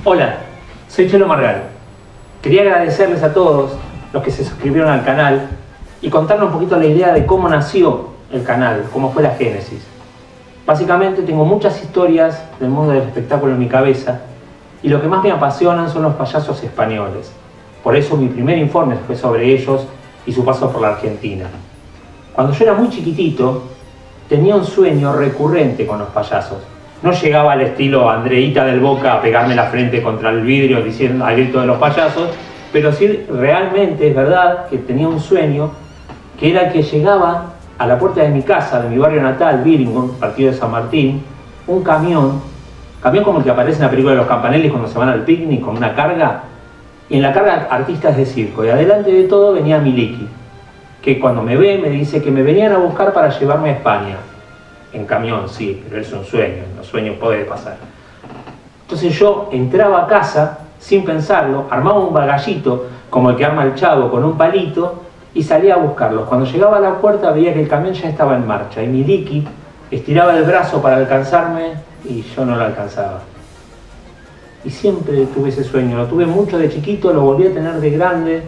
Hola, soy Chelo Margal. Quería agradecerles a todos los que se suscribieron al canal y contarles un poquito la idea de cómo nació el canal, cómo fue la génesis. Básicamente tengo muchas historias del mundo del espectáculo en mi cabeza y lo que más me apasionan son los payasos españoles. Por eso mi primer informe fue sobre ellos y su paso por la Argentina. Cuando yo era muy chiquitito, tenía un sueño recurrente con los payasos. No llegaba al estilo Andreita del Boca a pegarme la frente contra el vidrio diciendo al grito de los payasos, pero sí realmente es verdad que tenía un sueño que era que llegaba a la puerta de mi casa, de mi barrio natal, Billingham, partido de San Martín, un camión como el que aparece en la película de los Campanelli cuando se van al picnic con una carga, y en la carga artistas de circo, y adelante de todo venía Miliki, que cuando me ve me dice que me venían a buscar para llevarme a España. En camión, sí, pero es un sueño, los sueños pueden pasar. Entonces yo entraba a casa sin pensarlo, armaba un bagallito como el que arma el Chavo con un palito y salía a buscarlos. Cuando llegaba a la puerta veía que el camión ya estaba en marcha y Miliki estiraba el brazo para alcanzarme y yo no lo alcanzaba. Y siempre tuve ese sueño, lo tuve mucho de chiquito, lo volví a tener de grande,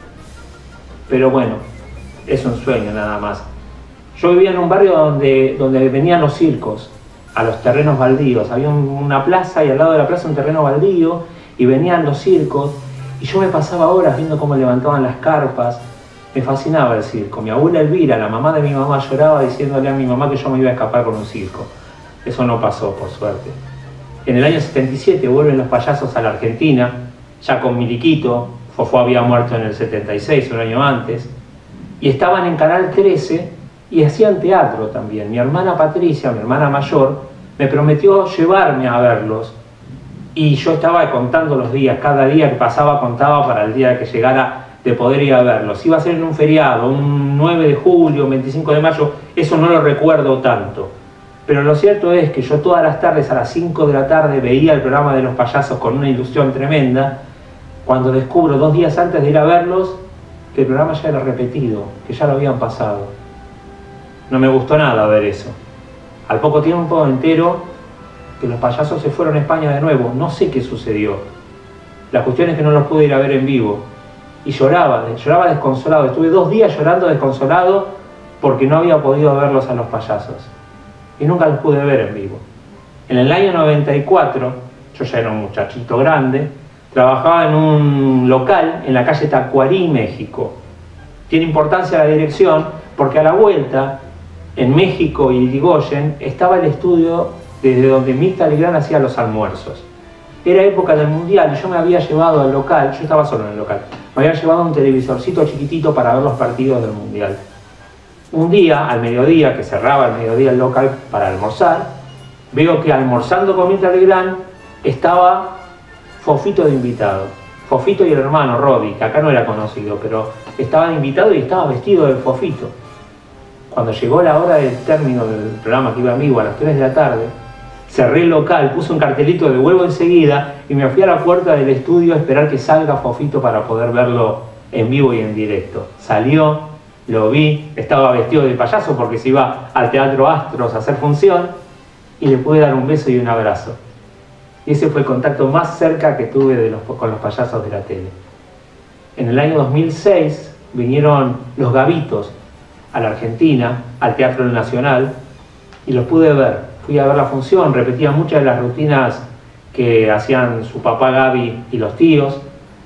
pero bueno, es un sueño nada más. Yo vivía en un barrio donde venían los circos, a los terrenos baldíos. Había una plaza y al lado de la plaza un terreno baldío y venían los circos y yo me pasaba horas viendo cómo levantaban las carpas. Me fascinaba el circo. Mi abuela Elvira, la mamá de mi mamá, lloraba diciéndole a mi mamá que yo me iba a escapar con un circo. Eso no pasó, por suerte. En el año 77 vuelven los payasos a la Argentina, ya con Miliquito. Fofó había muerto en el 76, un año antes, y estaban en Canal 13 y hacían teatro también. Mi hermana Patricia, mi hermana mayor, me prometió llevarme a verlos y yo estaba contando los días, cada día que pasaba contaba para el día que llegara de poder ir a verlos. Iba a ser en un feriado, un 9 de julio, un 25 de mayo, eso no lo recuerdo tanto. Pero lo cierto es que yo todas las tardes a las 5 de la tarde veía el programa de los payasos con una ilusión tremenda, cuando descubro 2 días antes de ir a verlos que el programa ya era repetido, que ya lo habían pasado. No me gustó nada ver eso. Al poco tiempo entero que los payasos se fueron a España de nuevo. No sé qué sucedió. La cuestión es que no los pude ir a ver en vivo. Y lloraba desconsolado. Estuve 2 días llorando desconsolado porque no había podido verlos a los payasos. Y nunca los pude ver en vivo. En el año 94, yo ya era un muchachito grande, trabajaba en un local en la calle Tacuarí, México. Tiene importancia la dirección porque a la vuelta, en México y Irigoyen, estaba el estudio desde donde Mirta Legrand hacía los almuerzos. Era época del Mundial y yo me había llevado al local, yo estaba solo en el local, me había llevado un televisorcito chiquitito para ver los partidos del Mundial. Un día, al mediodía, que cerraba al mediodía el local para almorzar, veo que almorzando con Mirta Legrand estaba Fofito de invitado. Fofito y el hermano Rodi, que acá no era conocido, pero estaba de invitado y estaba vestido de Fofito. Cuando llegó la hora del término del programa que iba en vivo a las 3 de la tarde, cerré el local, puse un cartelito de vuelvo enseguida y me fui a la puerta del estudio a esperar que salga Fofito para poder verlo en vivo y en directo. Salió, lo vi, estaba vestido de payaso porque se iba al Teatro Astros a hacer función y le pude dar un beso y un abrazo. Y ese fue el contacto más cerca que tuve con los payasos de la tele. En el año 2006 vinieron los Gavitos a la Argentina, al Teatro Nacional, y los pude ver. Fui a ver la función, repetía muchas de las rutinas que hacían su papá Gaby y los tíos,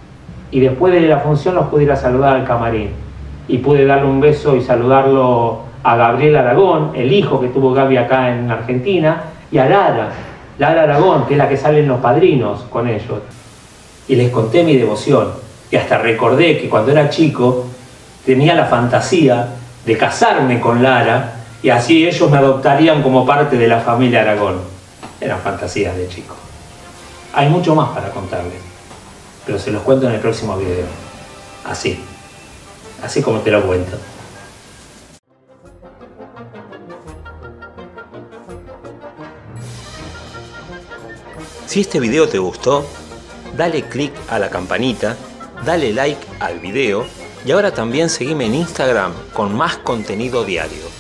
y después de la función los pude ir a saludar al camarín. Y pude darle un beso y saludarlo a Gabriel Aragón, el hijo que tuvo Gaby acá en Argentina, y a Lara Aragón, que es la que sale en Los Padrinos con ellos. Y les conté mi devoción, y hasta recordé que cuando era chico tenía la fantasía de casarme con Lara, y así ellos me adoptarían como parte de la familia Aragón. Eran fantasías de chico. Hay mucho más para contarles, pero se los cuento en el próximo video. Así como te lo cuento. Si este video te gustó, dale click a la campanita, dale like al video y ahora también seguime en Instagram con más contenido diario.